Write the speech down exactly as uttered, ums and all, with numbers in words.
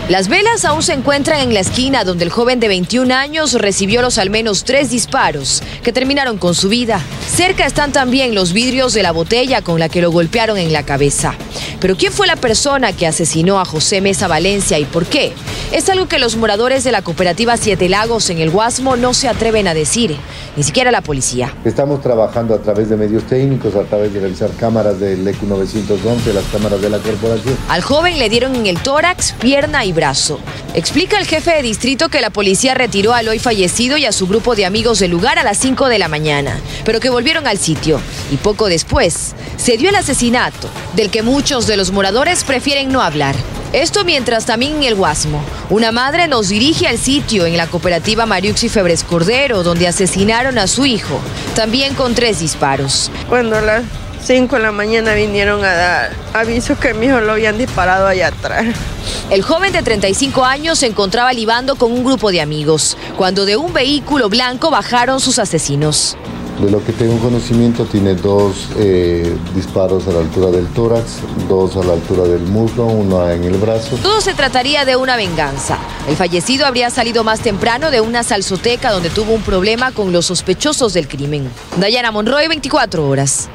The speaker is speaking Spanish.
Las velas aún se encuentran en la esquina donde el joven de veintiún años recibió los al menos tres disparos que terminaron con su vida. Cerca están también los vidrios de la botella con la que lo golpearon en la cabeza. Pero ¿quién fue la persona que asesinó a José Mesa Valencia y por qué? Es algo que los moradores de la cooperativa Siete Lagos en el Guasmo no se atreven a decir, ni siquiera la policía. Estamos trabajando a través de medios técnicos, a través de revisar cámaras del E Q novecientos once, las cámaras de la corporación. Al joven le dieron en el tórax, pierna y brazo. Explica el jefe de distrito que la policía retiró al hoy fallecido y a su grupo de amigos del lugar a las cinco de la mañana, pero que volvieron al sitio y poco después se dio el asesinato, del que muchos de los moradores prefieren no hablar. Esto mientras también en el Guasmo, una madre nos dirige al sitio en la cooperativa Mariuxi Febres Cordero, donde asesinaron a su hijo, también con tres disparos. Cuando a las cinco de la mañana vinieron a dar aviso que mi hijo lo habían disparado allá atrás. El joven de treinta y cinco años se encontraba libando con un grupo de amigos, cuando de un vehículo blanco bajaron sus asesinos. De lo que tengo conocimiento, tiene dos eh, disparos a la altura del tórax, dos a la altura del muslo, uno en el brazo. Todo se trataría de una venganza. El fallecido habría salido más temprano de una salsoteca donde tuvo un problema con los sospechosos del crimen. Dayana Monroy, veinticuatro horas.